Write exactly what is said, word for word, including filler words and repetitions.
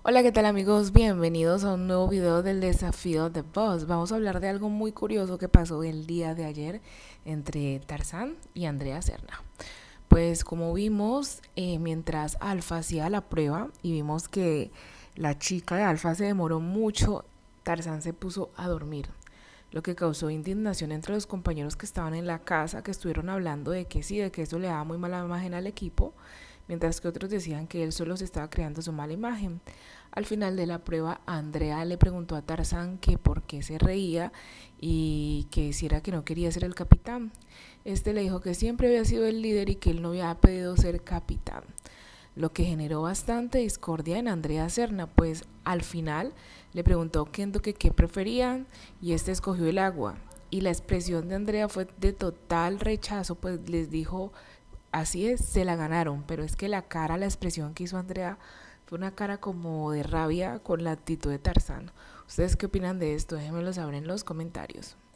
Hola, ¿qué tal amigos? Bienvenidos a un nuevo video del desafío de Boss. Vamos a hablar de algo muy curioso que pasó el día de ayer entre Tarzán y Andrea Serna. Pues como vimos, eh, mientras Alfa hacía la prueba y vimos que la chica de Alfa se demoró mucho, Tarzán se puso a dormir, lo que causó indignación entre los compañeros que estaban en la casa, que estuvieron hablando de que sí, de que eso le daba muy mala imagen al equipo, mientras que otros decían que él solo se estaba creando su mala imagen. Al final de la prueba, Andrea le preguntó a Tarzán que por qué se reía y que si era que no quería ser el capitán. Este le dijo que siempre había sido el líder y que él no había pedido ser capitán, lo que generó bastante discordia en Andrea Serna, pues al final le preguntó Kendo que qué preferían y este escogió el agua. Y la expresión de Andrea fue de total rechazo, pues les dijo, así es, se la ganaron, pero es que la cara, la expresión que hizo Andrea fue una cara como de rabia con la actitud de Tarzán. ¿Ustedes qué opinan de esto? Déjenmelo saber en los comentarios.